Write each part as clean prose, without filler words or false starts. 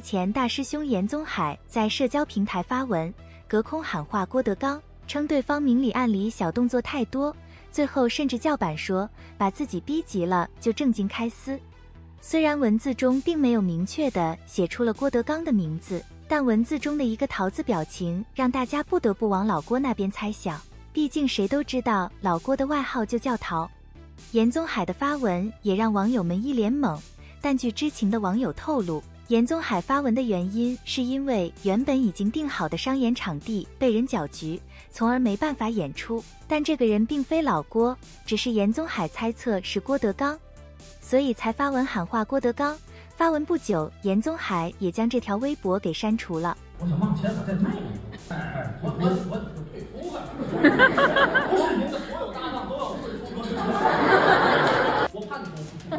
前大师兄严宗海在社交平台发文，隔空喊话郭德纲，称对方明里暗里小动作太多，最后甚至叫板说把自己逼急了就正经开撕。虽然文字中并没有明确地写出了郭德纲的名字，但文字中的一个桃子表情让大家不得不往老郭那边猜想，毕竟谁都知道老郭的外号就叫桃。严宗海的发文也让网友们一脸懵，但据知情的网友透露，严宗海发文的原因是因为原本已经定好的商演场地被人搅局，从而没办法演出，但这个人并非老郭，只是严宗海猜测是郭德纲，所以才发文喊话郭德纲。发文不久，严宗海也将这条微博给删除了。 我想往前，我再迈一步。我退出了。不是您的所有搭档都要退出吗？我叛徒。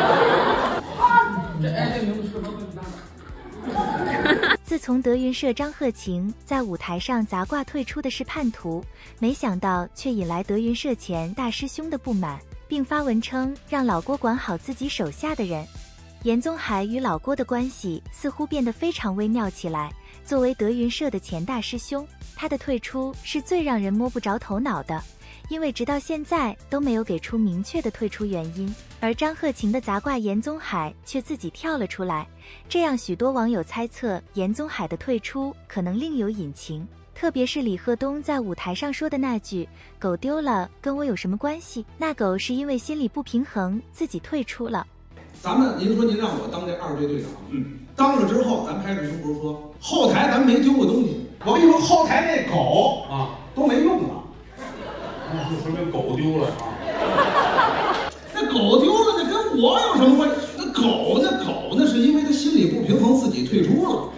这名字适合跟你搭档。 自从德云社张鹤晴在舞台上砸挂退出的是叛徒，没想到却引来德云社前大师兄的不满，并发文称让老郭管好自己手下的人。严宗海与老郭的关系似乎变得非常微妙起来。作为德云社的前大师兄，他的退出是最让人摸不着头脑的，因为直到现在都没有给出明确的退出原因，而张鹤晴的砸挂严宗海却自己跳了出来，这让许多网友猜测严宗海的退出可能另有隐情。特别是李鹤东在舞台上说的那句“狗丢了跟我有什么关系”，那狗是因为心理不平衡自己退出了。 咱们您说您让我当这二队队长，当了之后咱拍着胸脯说后台咱没丢过东西，我跟你说后台那狗啊都没用了， 那就说明狗丢了啊。 那狗丢了那跟我有什么关系？那狗那是因为他心理不平衡自己退出了。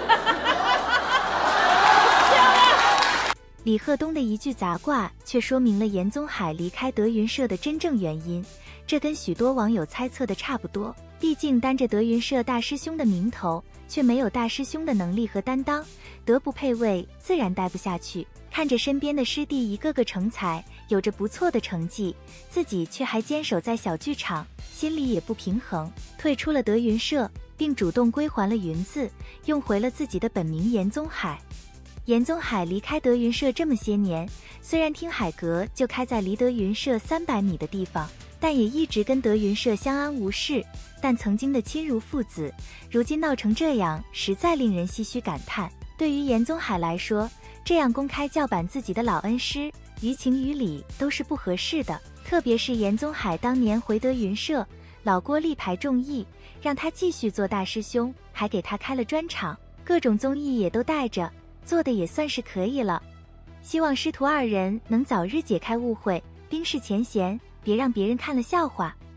李鹤东的一句砸挂却说明了严宗海离开德云社的真正原因，这跟许多网友猜测的差不多，毕竟担着德云社大师兄的名头，却没有大师兄的能力和担当，德不配位，自然待不下去。看着身边的师弟一个个成才，有着不错的成绩，自己却还坚守在小剧场，心里也不平衡，退出了德云社，并主动归还了云字，用回了自己的本名严宗海。严宗海离开德云社这么些年，虽然听海阁就开在离德云社300米的地方，但也一直跟德云社相安无事，但曾经的亲如父子，如今闹成这样，实在令人唏嘘感叹。对于严宗海来说，这样公开叫板自己的老恩师，于情于理都是不合适的。特别是严宗海当年回德云社，老郭力排众议，让他继续做大师兄，还给他开了专场，各种综艺也都带着，做的也算是可以了。希望师徒二人能早日解开误会，冰释前嫌，别让别人看了笑话。